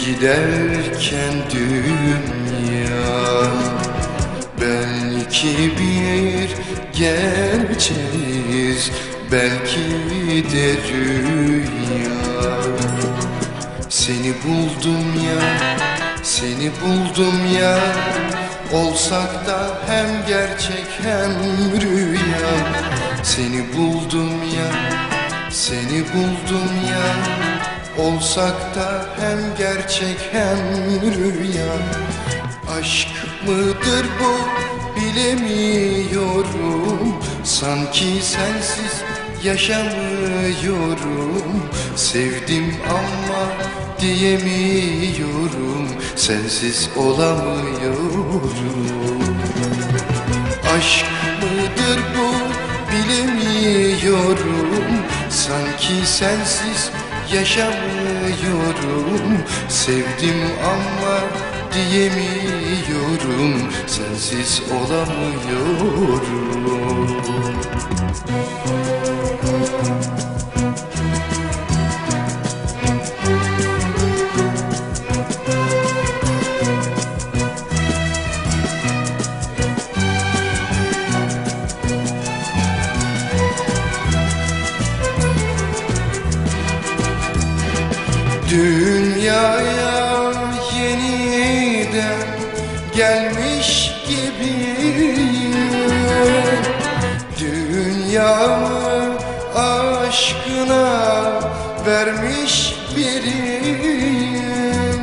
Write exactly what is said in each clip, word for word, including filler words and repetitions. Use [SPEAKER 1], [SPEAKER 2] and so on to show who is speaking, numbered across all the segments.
[SPEAKER 1] Giderken dünya belki bir gerçeğiz, belki de rüya. Seni buldum ya, seni buldum ya, olsak da hem gerçek hem rüya. Seni buldum ya, seni buldum ya, olsak da hem gerçek hem rüya. Aşk mıdır bu bilemiyorum, sanki sensiz yaşamıyorum. Sevdim ama diyemiyorum, sensiz olamıyorum. Aşk mıdır bu bilemiyorum, sanki sensiz yaşamıyorum. Sevdim ama diyemiyorum, sensiz olamıyorum. Dünyaya yeniden gelmiş gibiyim, dünyamı aşkına vermiş biriyim.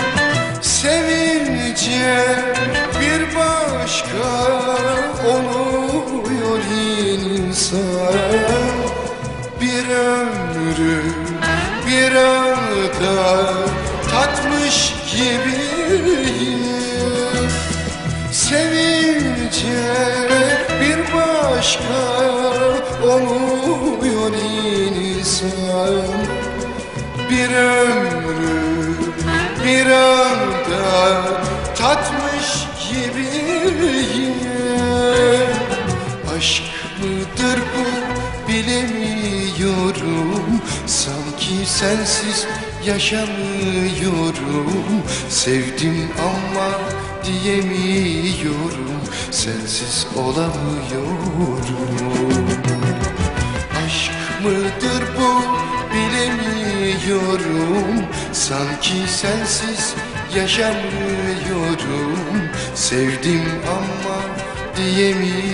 [SPEAKER 1] Sevince bir başka oluyor insan, bir ömrü bir anda tatmış gibiyim. Sevince bir başka oluyor insan, bir ömrü bir anda tatmış gibiyim. Aşk mıdır bu bilemiyorum, sanki sensiz yaşamıyorum. Sevdim ama diyemiyorum, sensiz olamıyorum. Aşk mıdır bu bilemiyorum, sanki sensiz yaşamıyorum. Sevdim ama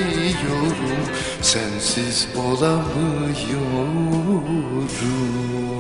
[SPEAKER 1] diyemiyorum, sensiz olamıyorum.